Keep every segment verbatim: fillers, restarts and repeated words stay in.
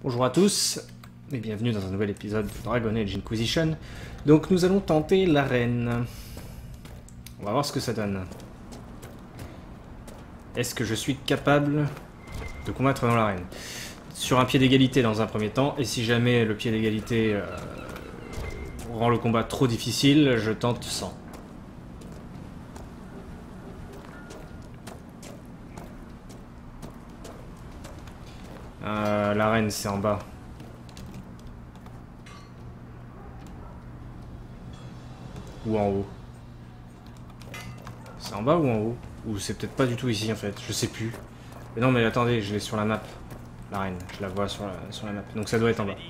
Bonjour à tous et bienvenue dans un nouvel épisode de Dragon Age Inquisition. Donc nous allons tenter l'arène. On va voir ce que ça donne. Est-ce que je suis capable de combattre dans l'arène? Sur un pied d'égalité dans un premier temps, et si jamais le pied d'égalité euh, rend le combat trop difficile, je tente sans. Euh, l'arène c'est en bas. Ou en haut. C'est en bas ou en haut? Ou c'est peut-être pas du tout ici en fait, je sais plus. Mais non mais attendez, je l'ai sur la map. L'arène, je la vois sur la, sur la map. Donc ça doit être en bas.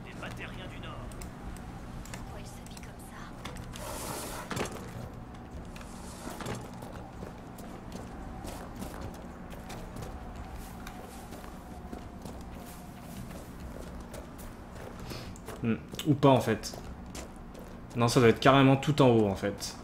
Hmm. Ou pas en fait. Non, ça doit être carrément tout en haut en fait.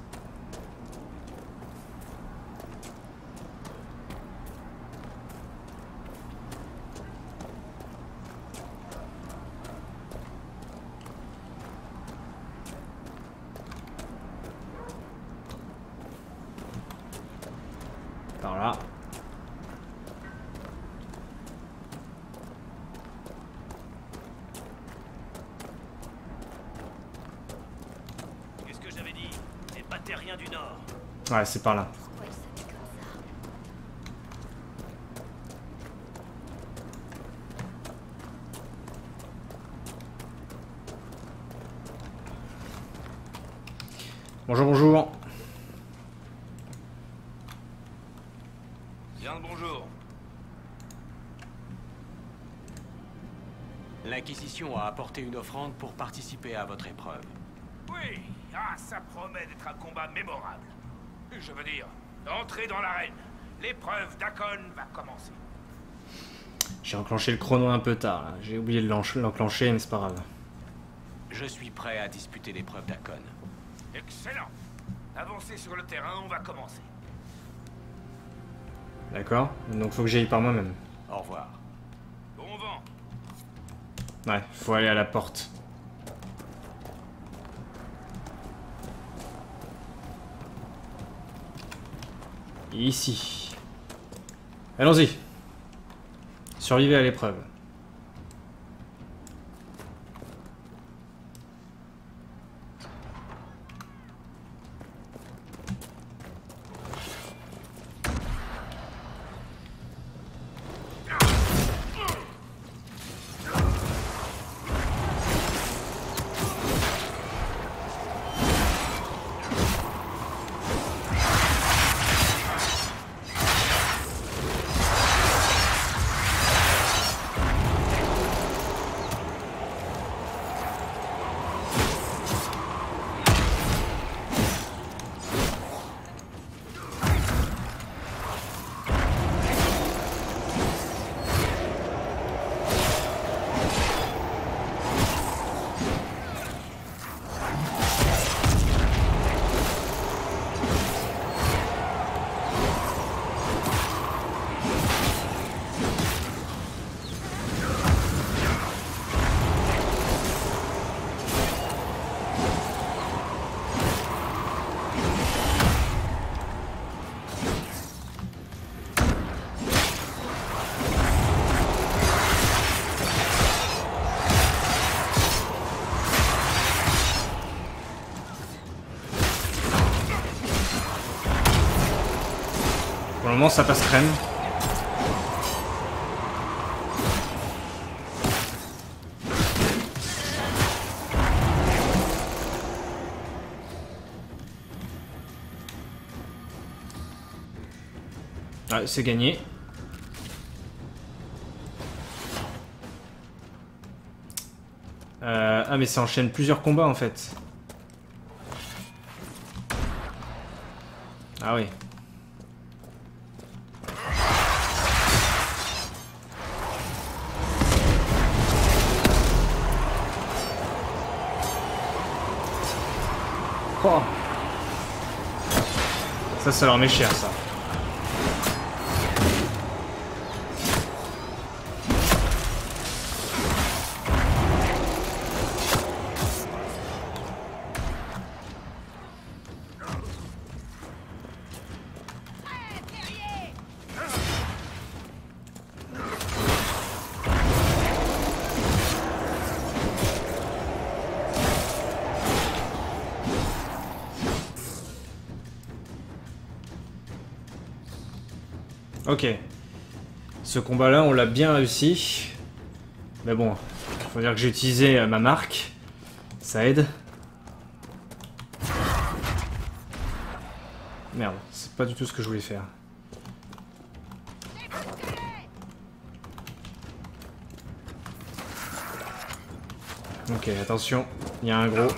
Par là. Qu'est-ce que j'avais dit? Les Patériens du Nord. Ouais, c'est par là. Bonjour, bonjour. Bien le bonjour. L'Inquisition a apporté une offrande pour participer à votre épreuve. Oui, ah, ça promet d'être un combat mémorable. Je veux dire, d'entrer dans l'arène. L'épreuve d'Akon va commencer. J'ai enclenché le chrono un peu tard, là. J'ai oublié de l'enclencher, mais c'est pas grave. Je suis prêt à disputer l'épreuve d'Akon. Excellent. Avancez sur le terrain, on va commencer. D'accord, donc faut que j'aille par moi-même. Au revoir. Bon vent. Ouais, faut aller à la porte. Ici. Allons-y. Survivez à l'épreuve. Pour le moment, ça passe crème. Ouais, c'est gagné. Euh, ah, mais ça enchaîne plusieurs combats en fait. Ah oui. Oh. Ça, ça leur met cher, ça. Ok. Ce combat-là, on l'a bien réussi. Mais bon, faut dire que j'ai utilisé ma marque. Ça aide. Merde, c'est pas du tout ce que je voulais faire. Ok, attention, il y a un gros.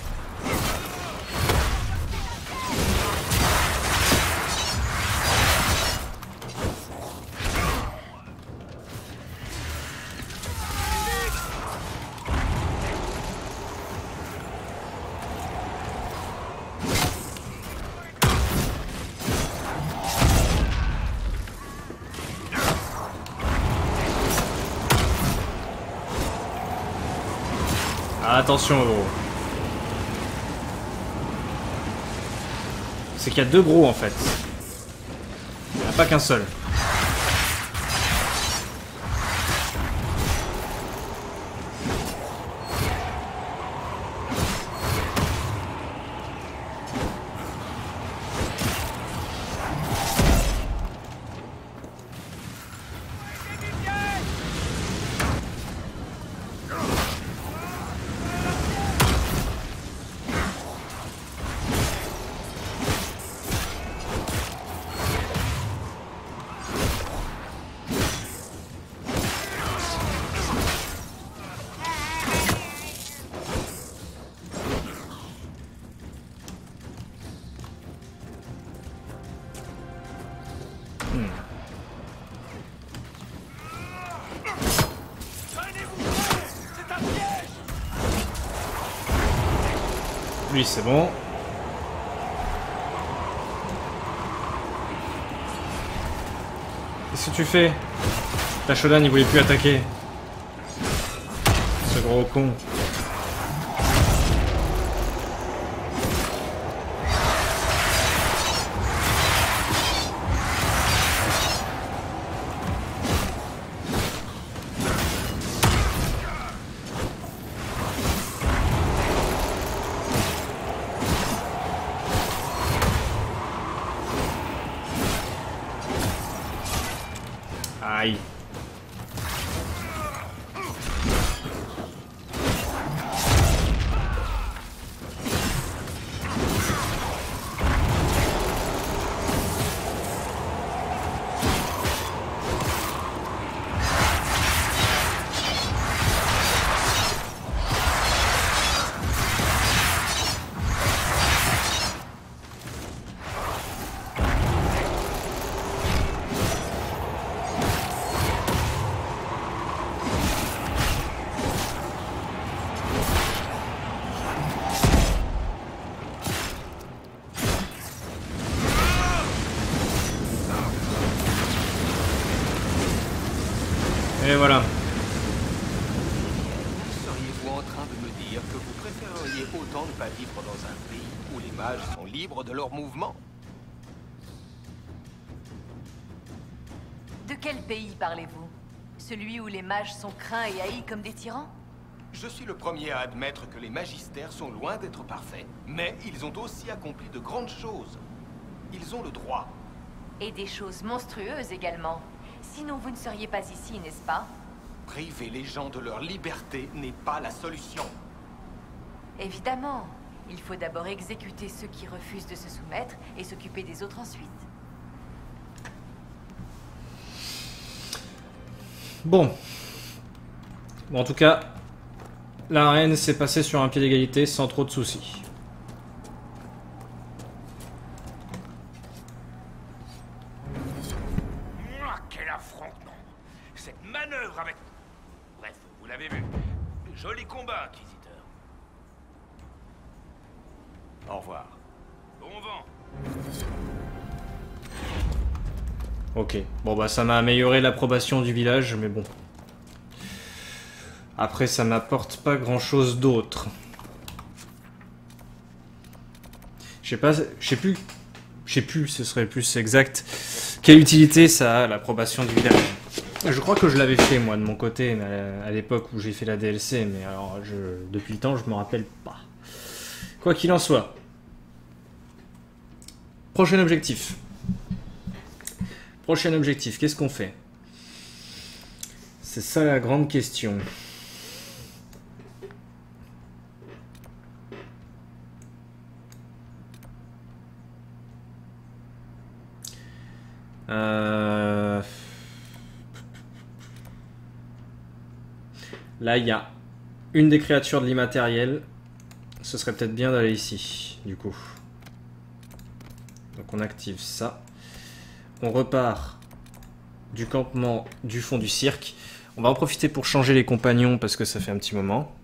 Attention gros. C'est qu'il y a deux gros en fait. Il n'y en a pas qu'un seul. Lui c'est bon. Qu'est-ce que tu fais? Ta Shodan il voulait plus attaquer. Ce gros con. Aïe. Et voilà. Seriez-vous en train de me dire que vous préféreriez autant ne pas vivre dans un pays où les mages sont libres de leurs mouvements? De quel pays parlez-vous? Celui où les mages sont craints et haïs comme des tyrans? Je suis le premier à admettre que les magistères sont loin d'être parfaits, mais ils ont aussi accompli de grandes choses. Ils ont le droit. Et des choses monstrueuses également. Sinon vous ne seriez pas ici, n'est-ce pas? Priver les gens de leur liberté n'est pas la solution. Évidemment. Il faut d'abord exécuter ceux qui refusent de se soumettre et s'occuper des autres ensuite. Bon. Bon, en tout cas, l'arène s'est passée sur un pied d'égalité sans trop de soucis. Mouah, quel affrontement! Cette manœuvre avec... Bref, vous l'avez vu. Joli combat, Inquisiteur. Au revoir. Bon vent. Ok, bon bah ça m'a amélioré l'approbation du village, mais bon. Après ça m'apporte pas grand chose d'autre. Je sais pas, je sais plus, je sais plus, ce serait plus exact. Quelle utilité ça a, l'approbation du village? Je crois que je l'avais fait moi de mon côté, mais à l'époque où j'ai fait la D L C, mais alors je, depuis le temps je me rappelle pas. Quoi qu'il en soit. Prochain objectif. Prochain objectif, qu'est-ce qu'on fait? C'est ça la grande question. Euh... Là, il y a une des créatures de l'immatériel. Ce serait peut-être bien d'aller ici, du coup. Donc on active ça. On repart du campement du fond du cirque. On va en profiter pour changer les compagnons parce que ça fait un petit moment.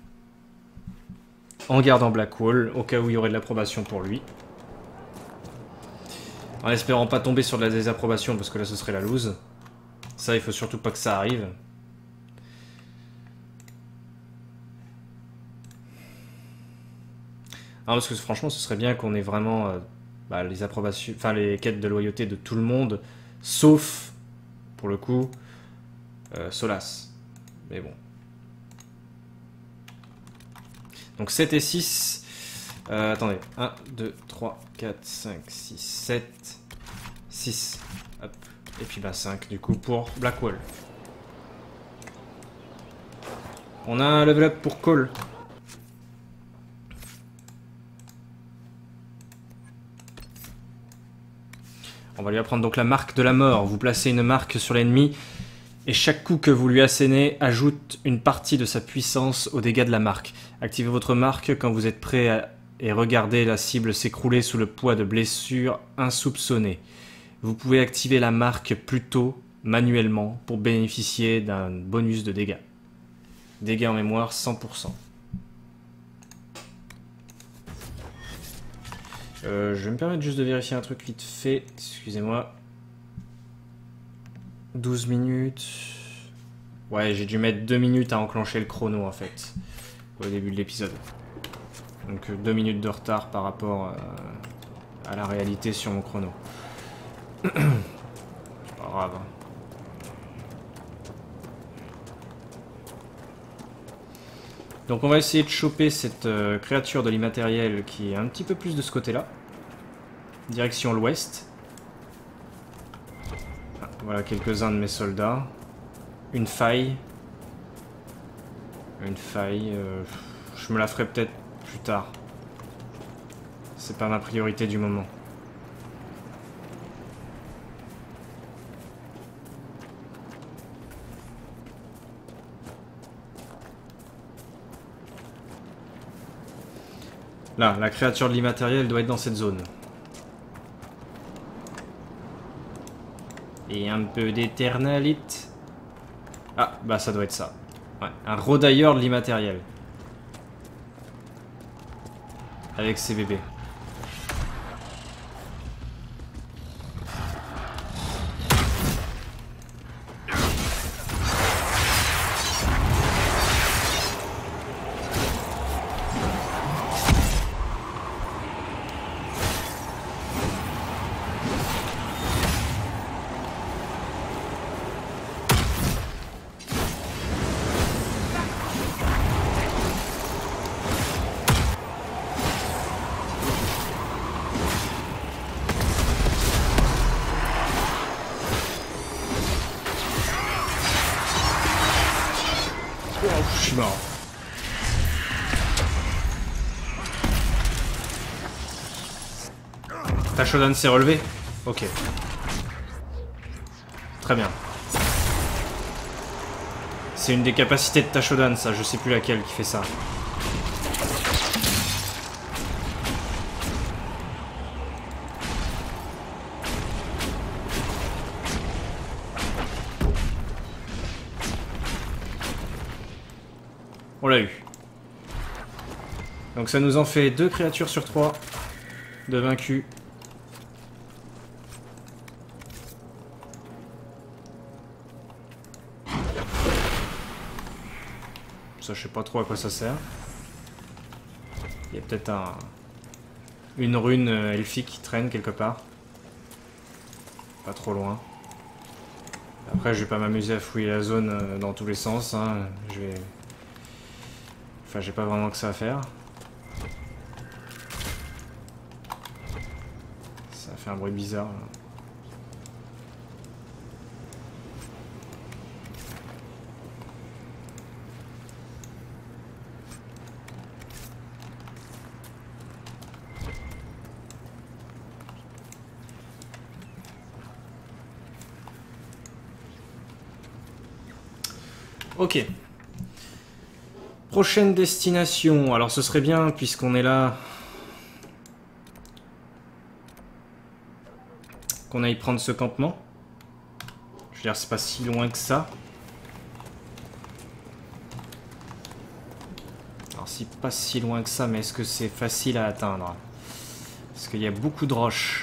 En gardant Blackwall, au cas où il y aurait de l'approbation pour lui. En espérant pas tomber sur de la désapprobation parce que là ce serait la loose. Ça, il faut surtout pas que ça arrive. Non, parce que franchement, ce serait bien qu'on ait vraiment euh, bah, les approbations, enfin les quêtes de loyauté de tout le monde, sauf, pour le coup, euh, Solas. Mais bon. Donc sept et six. Euh, attendez. un, deux, trois, quatre, cinq, six, sept, six. Hop. Et puis bah cinq du coup pour Blackwall. On a un level up pour Cole. On va lui apprendre donc la marque de la mort. Vous placez une marque sur l'ennemi et chaque coup que vous lui assénez ajoute une partie de sa puissance aux dégâts de la marque. Activez votre marque quand vous êtes prêt à... et regardez la cible s'écrouler sous le poids de blessures insoupçonnées. Vous pouvez activer la marque plus tôt manuellement pour bénéficier d'un bonus de dégâts. Dégâts en mémoire cent pour cent. Euh, je vais me permettre juste de vérifier un truc vite fait. Excusez-moi. douze minutes. Ouais, j'ai dû mettre deux minutes à enclencher le chrono en fait. Au début de l'épisode. Donc deux minutes de retard par rapport euh, à la réalité sur mon chrono. C'est pas grave. Donc on va essayer de choper cette euh, créature de l'immatériel qui est un petit peu plus de ce côté-là. Direction l'ouest. Ah, voilà quelques-uns de mes soldats. Une faille. Une faille. Euh, je me la ferai peut-être plus tard. C'est pas ma priorité du moment. Là, la créature de l'immatériel doit être dans cette zone. Et un peu d'éternalite. Ah, bah ça doit être ça. Ouais, un rodailleur de l'immatériel. Avec ses bébés. Je suis mort. Tashodan s'est relevé? Ok. Très bien. C'est une des capacités de Tashodan, ça. Je sais plus laquelle qui fait ça. On l'a eu. Donc ça nous en fait deux créatures sur trois de vaincus. Ça, je sais pas trop à quoi ça sert. Il y a peut-être un... une rune elfique qui traîne quelque part. Pas trop loin. Après, je vais pas m'amuser à fouiller la zone dans tous les sens. Hein. Je vais... Enfin, j'ai pas vraiment que ça à faire. Ça fait un bruit bizarre. Là. Ok. Prochaine destination. Alors ce serait bien, puisqu'on est là, qu'on aille prendre ce campement. Je veux dire, c'est pas si loin que ça. Alors c'est pas si loin que ça, mais est-ce que c'est facile à atteindre? Parce qu'il y a beaucoup de roches.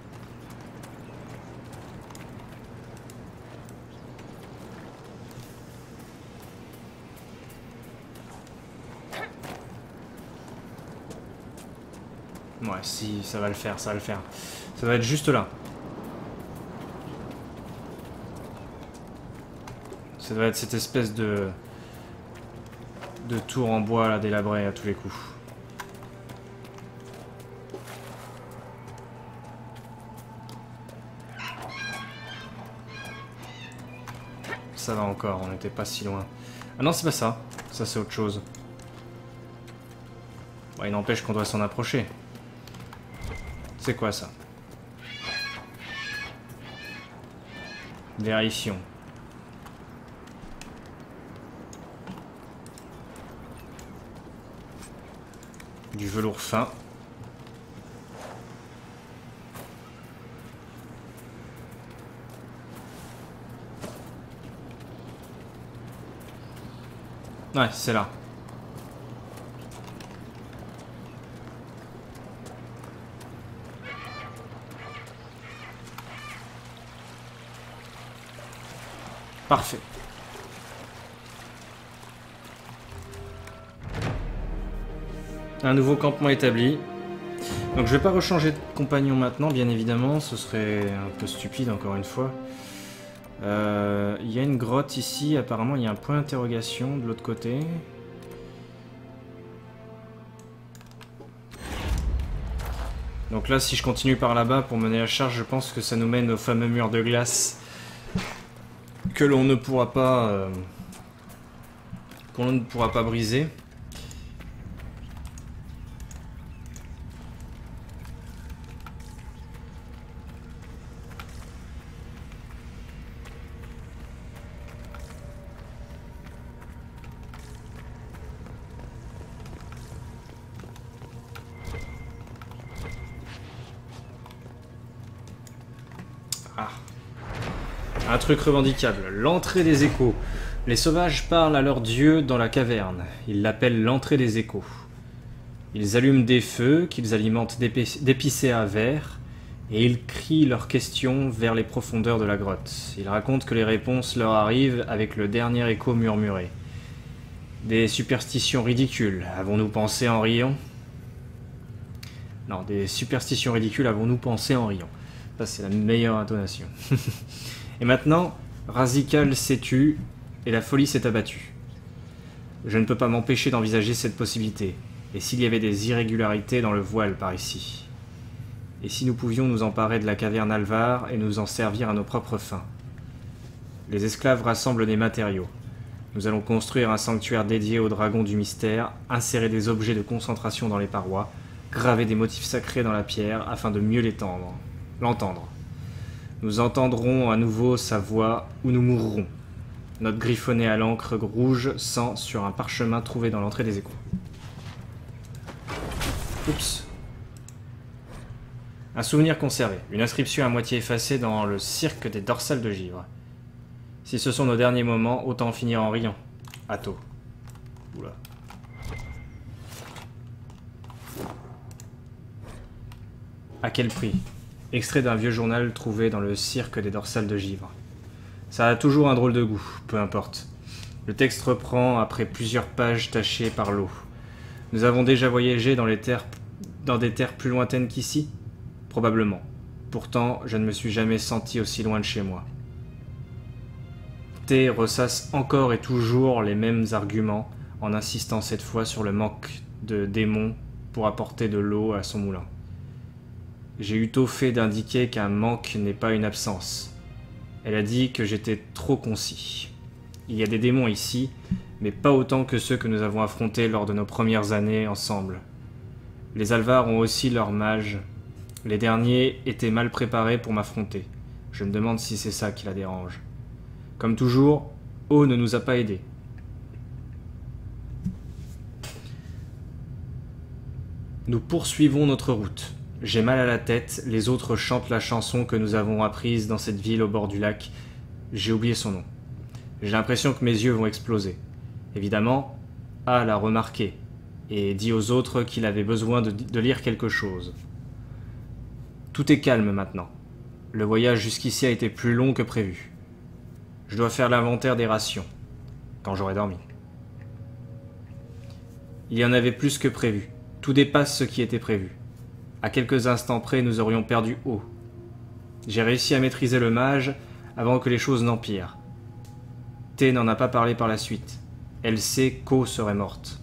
Ouais, si, ça va le faire, ça va le faire. Ça va être juste là. Ça doit être cette espèce de... de tour en bois, là, délabré à tous les coups. Ça va encore, on n'était pas si loin. Ah non, c'est pas ça. Ça, c'est autre chose. Bon, il n'empêche qu'on doit s'en approcher. C'est quoi ça? Vérifions. Du velours fin. Ouais, c'est là. Parfait. Un nouveau campement établi. Donc je vais pas rechanger de compagnon maintenant, bien évidemment. Ce serait un peu stupide, encore une fois. Euh, il y a une grotte ici. Apparemment, il y a un point d'interrogation de l'autre côté. Donc là, si je continue par là-bas pour mener la charge, je pense que ça nous mène au fameux mur de glace que l'on ne pourra pas euh, qu'on ne pourra pas briser. Ah. Un truc revendicable, l'entrée des échos. Les sauvages parlent à leur dieu dans la caverne. Ils l'appellent l'entrée des échos. Ils allument des feux qu'ils alimentent d'épicéas verts et ils crient leurs questions vers les profondeurs de la grotte. Ils racontent que les réponses leur arrivent avec le dernier écho murmuré. Des superstitions ridicules, avons-nous pensé en riant? Non, des superstitions ridicules, avons-nous pensé en riant? Ça, c'est la meilleure intonation. Et maintenant, Razikal s'est tu et la folie s'est abattue. Je ne peux pas m'empêcher d'envisager cette possibilité. Et s'il y avait des irrégularités dans le voile par ici? Et si nous pouvions nous emparer de la caverne Alvar et nous en servir à nos propres fins? Les esclaves rassemblent des matériaux. Nous allons construire un sanctuaire dédié au dragon du mystère, insérer des objets de concentration dans les parois, graver des motifs sacrés dans la pierre afin de mieux l'étendre, l'entendre. Nous entendrons à nouveau sa voix ou nous mourrons. Notre griffonné à l'encre rouge sang sur un parchemin trouvé dans l'entrée des échos. Oups. Un souvenir conservé. Une inscription à moitié effacée dans le cirque des dorsales de givre. Si ce sont nos derniers moments, autant finir en riant. Atto. Oula. À quel prix? Extrait d'un vieux journal trouvé dans le cirque des dorsales de givre. Ça a toujours un drôle de goût, peu importe. Le texte reprend après plusieurs pages tachées par l'eau. Nous avons déjà voyagé dans, les terres, dans des terres plus lointaines qu'ici? Probablement. Pourtant, je ne me suis jamais senti aussi loin de chez moi. T ressasse encore et toujours les mêmes arguments, en insistant cette fois sur le manque de démons pour apporter de l'eau à son moulin. J'ai eu tôt fait d'indiquer qu'un manque n'est pas une absence. Elle a dit que j'étais trop concis. Il y a des démons ici, mais pas autant que ceux que nous avons affrontés lors de nos premières années ensemble. Les Alvar ont aussi leurs mages. Les derniers étaient mal préparés pour m'affronter. Je me demande si c'est ça qui la dérange. Comme toujours, O ne nous a pas aidés. Nous poursuivons notre route. J'ai mal à la tête, les autres chantent la chanson que nous avons apprise dans cette ville au bord du lac. J'ai oublié son nom. J'ai l'impression que mes yeux vont exploser. Évidemment, A l'a remarqué et dit aux autres qu'il avait besoin de, de lire quelque chose. Tout est calme maintenant. Le voyage jusqu'ici a été plus long que prévu. Je dois faire l'inventaire des rations, quand j'aurai dormi. Il y en avait plus que prévu. Tout dépasse ce qui était prévu. À quelques instants près, nous aurions perdu eau. J'ai réussi à maîtriser le mage avant que les choses n'empirent. T n'en a pas parlé par la suite. Elle sait qu'O serait morte.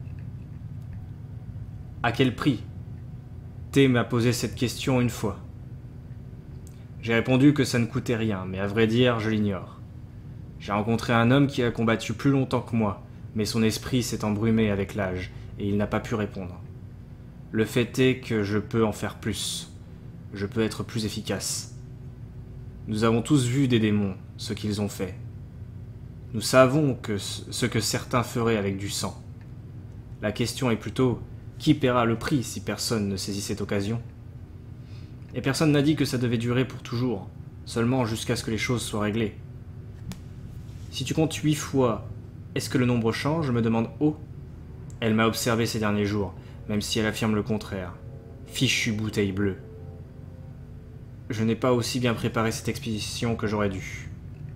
À quel prix? T m'a posé cette question une fois. J'ai répondu que ça ne coûtait rien, mais à vrai dire, je l'ignore. J'ai rencontré un homme qui a combattu plus longtemps que moi, mais son esprit s'est embrumé avec l'âge, et il n'a pas pu répondre. Le fait est que je peux en faire plus. Je peux être plus efficace. Nous avons tous vu des démons, ce qu'ils ont fait. Nous savons que ce que certains feraient avec du sang. La question est plutôt, qui paiera le prix si personne ne saisit cette occasion? Et personne n'a dit que ça devait durer pour toujours, seulement jusqu'à ce que les choses soient réglées. Si tu comptes huit fois, est-ce que le nombre change, me demande O. Elle m'a observé ces derniers jours, même si elle affirme le contraire. Fichue bouteille bleue. Je n'ai pas aussi bien préparé cette expédition que j'aurais dû.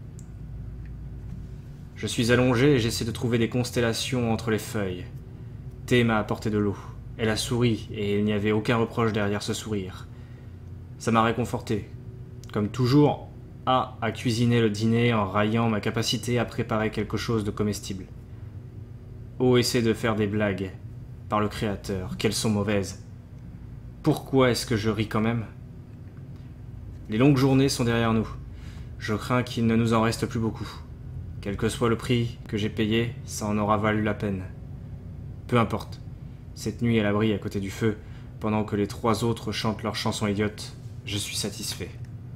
Je suis allongé et j'essaie de trouver des constellations entre les feuilles. T m'a apporté de l'eau. Elle a souri et il n'y avait aucun reproche derrière ce sourire. Ça m'a réconforté. Comme toujours, A a cuisiné le dîner en raillant ma capacité à préparer quelque chose de comestible. O essaie de faire des blagues. Par le Créateur, qu'elles sont mauvaises. Pourquoi est-ce que je ris quand même? Les longues journées sont derrière nous. Je crains qu'il ne nous en reste plus beaucoup. Quel que soit le prix que j'ai payé, ça en aura valu la peine. Peu importe. Cette nuit à l'abri à côté du feu, pendant que les trois autres chantent leurs chansons idiotes, je suis satisfait.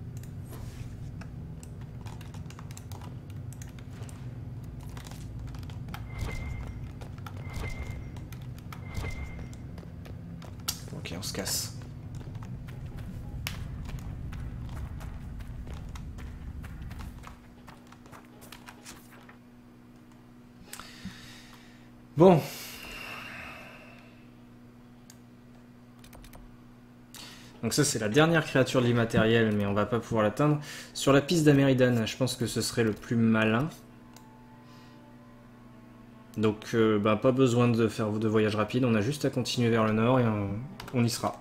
Ok, on se casse. Bon. Donc ça c'est la dernière créature de l'immatériel, mais on va pas pouvoir l'atteindre. Sur la piste d'Améridan, je pense que ce serait le plus malin. Donc euh, bah, pas besoin de faire de voyage rapide, on a juste à continuer vers le nord et on, on y sera.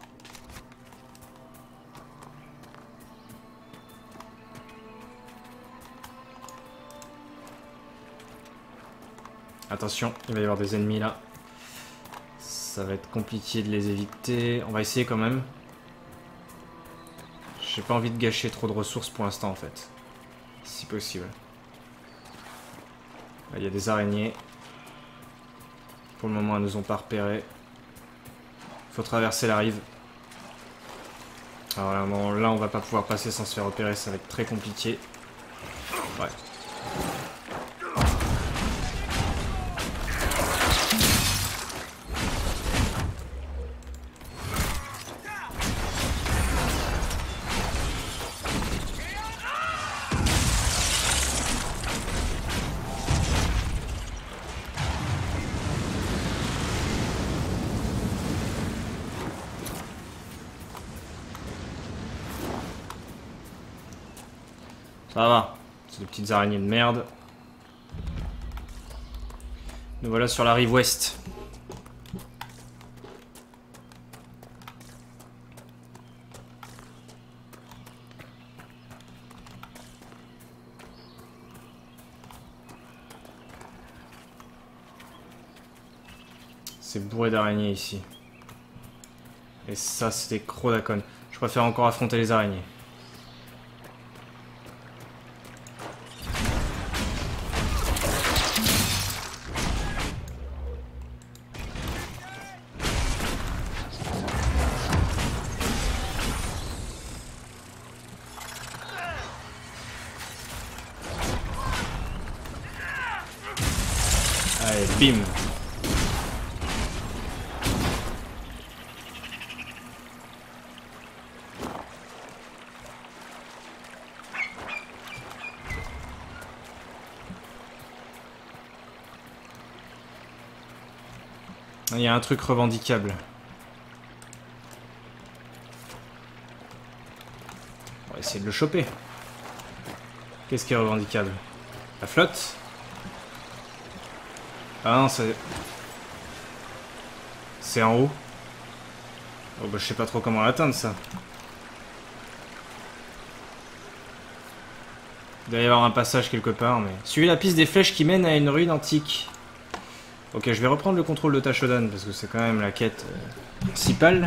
Attention, il va y avoir des ennemis là. Ça va être compliqué de les éviter. On va essayer quand même. J'ai pas envie de gâcher trop de ressources pour l'instant en fait. Si possible. Là, il y a des araignées. Pour le moment, elles nous ont pas repérés. Il faut traverser la rive. Alors là, bon, là, on va pas pouvoir passer sans se faire repérer, ça va être très compliqué. Ouais. Ça va, c'est des petites araignées de merde. Nous voilà sur la rive ouest. C'est bourré d'araignées ici. Et ça, c'est des Crodacones. Je préfère encore affronter les araignées. Allez, bim. Il y a un truc revendicable. On va essayer de le choper. Qu'est-ce qui est revendicable? La flotte? Ah non, c'est... C'est en haut. Oh bah je sais pas trop comment l'atteindre ça. Il doit y avoir un passage quelque part, mais... Suivez la piste des flèches qui mène à une ruine antique. Ok, je vais reprendre le contrôle de Tashodan, parce que c'est quand même la quête euh, principale.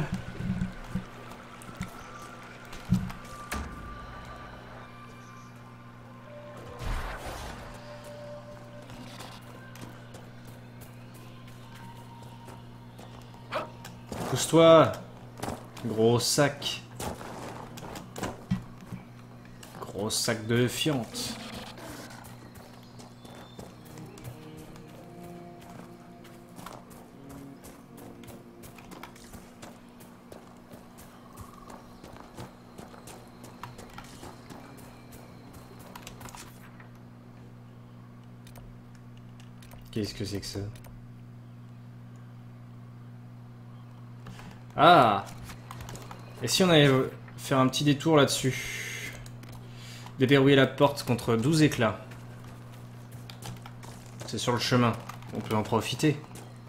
Pousse-toi, gros sac. Gros sac de fiente. Qu'est-ce que c'est que ça? Ah! Et si on allait faire un petit détour là-dessus? Déverrouiller la porte contre douze éclats. C'est sur le chemin. On peut en profiter.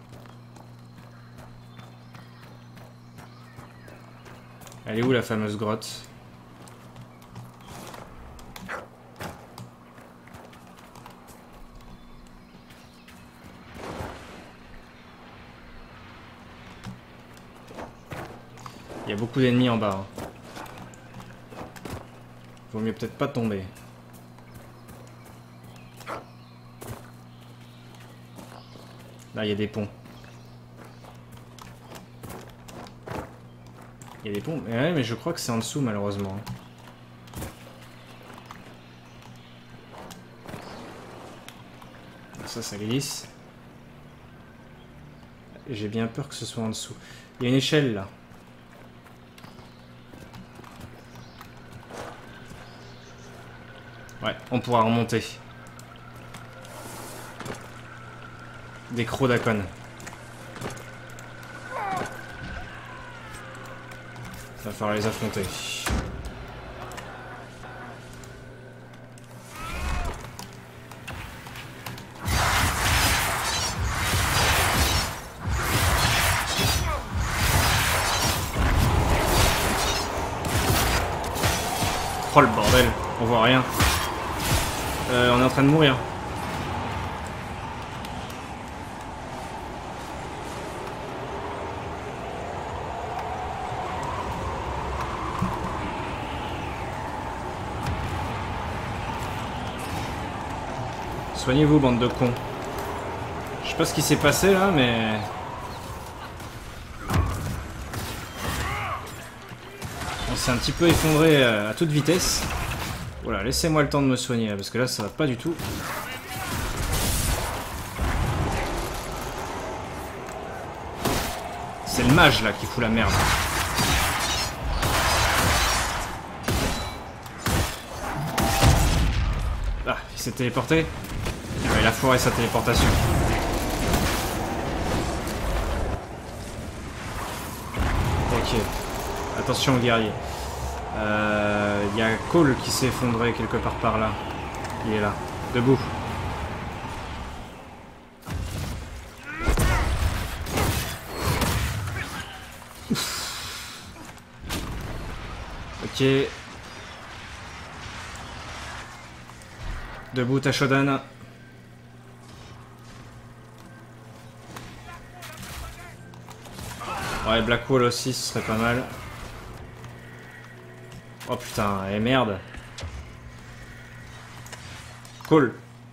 Elle est où la fameuse grotte? Il y a beaucoup d'ennemis en bas. Hein. Vaut mieux peut-être pas tomber. Là, il y a des ponts. Il y a des ponts. Mais ouais, mais je crois que c'est en dessous, malheureusement. Ça, ça glisse. J'ai bien peur que ce soit en dessous. Il y a une échelle, là. Ouais, on pourra remonter. Des crocs d'Akon. Va falloir les affronter. Oh le bordel, on voit rien. Euh, on est en train de mourir. Soignez-vous, bande de cons. Je sais pas ce qui s'est passé là, mais... On s'est un petit peu effondré à toute vitesse. Voilà, laissez-moi le temps de me soigner, parce que là, ça va pas du tout. C'est le mage, là, qui fout la merde. Ah, il s'est téléporté. Ah, il a foiré sa téléportation. Ok. Attention aux guerriers. Il euh, y a Cole qui s'est effondré quelque part par là. Il est là, debout. Ok. Debout, Tashodan. Ouais, Blackwall aussi, ce serait pas mal. Oh putain, et merde. Cool.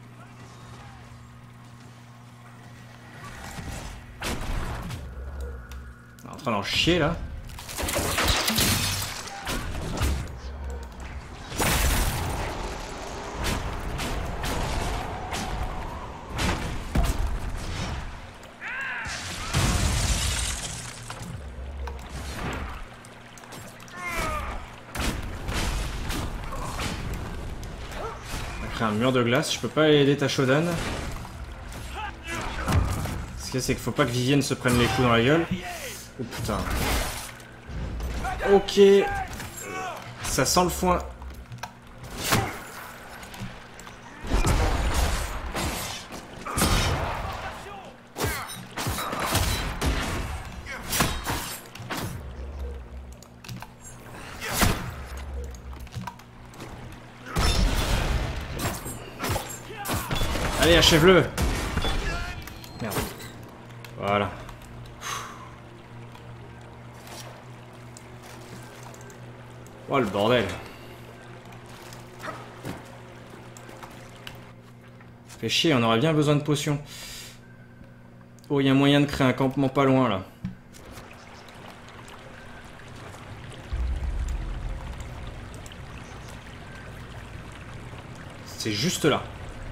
On est en train d'en chier là. Un mur de glace, je peux pas aider Tashodan. Ce qu'il y a, c'est qu'il faut pas que Vivienne se prenne les coups dans la gueule. Oh putain. Ok. Ça sent le foin. Allez, achève-le. Merde. Voilà. Oh le bordel. Fait chier, on aurait bien besoin de potions. Oh, il y a moyen de créer un campement pas loin là. C'est juste là.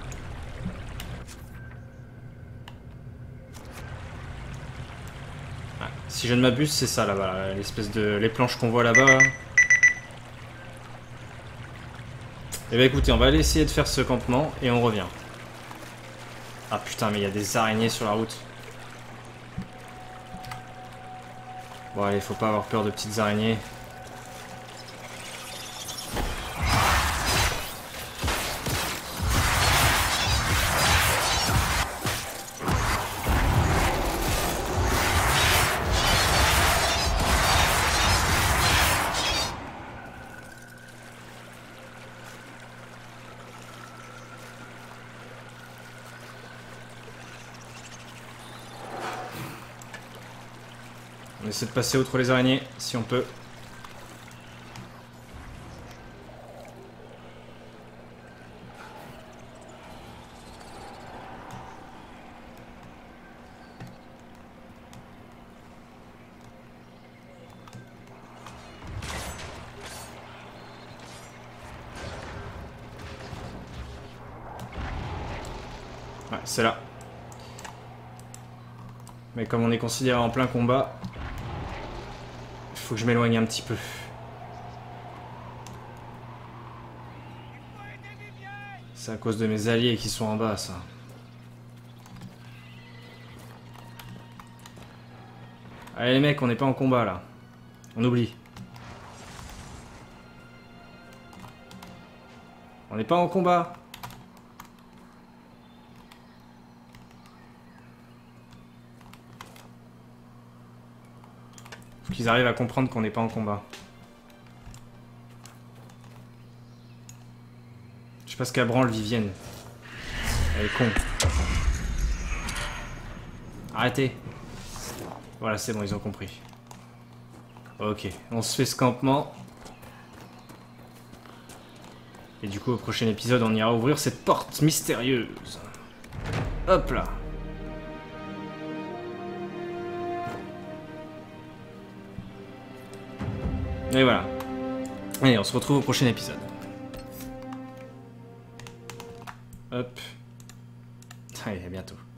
Ah, si je ne m'abuse, c'est ça là-bas, l'espèce de... les planches qu'on voit là-bas. Eh ben écoutez, on va aller essayer de faire ce campement et on revient. Ah putain, mais il y a des araignées sur la route. Bon allez, faut pas avoir peur de petites araignées. On essaie de passer outre les araignées, si on peut. Ouais, c'est là. Mais comme on est considéré en plein combat... Faut que je m'éloigne un petit peu. C'est à cause de mes alliés qui sont en bas, ça. Allez les mecs, on n'est pas en combat là. On oublie. On n'est pas en combat. Faut qu'ils arrivent à comprendre qu'on n'est pas en combat. Je sais pas ce qu'elle branle Vivienne. Elle est con. Arrêtez. Voilà, c'est bon, ils ont compris. Ok, on se fait ce campement. Et du coup, au prochain épisode, on ira ouvrir cette porte mystérieuse. Hop là. Et voilà. Allez, on se retrouve au prochain épisode. Hop. Allez, à bientôt.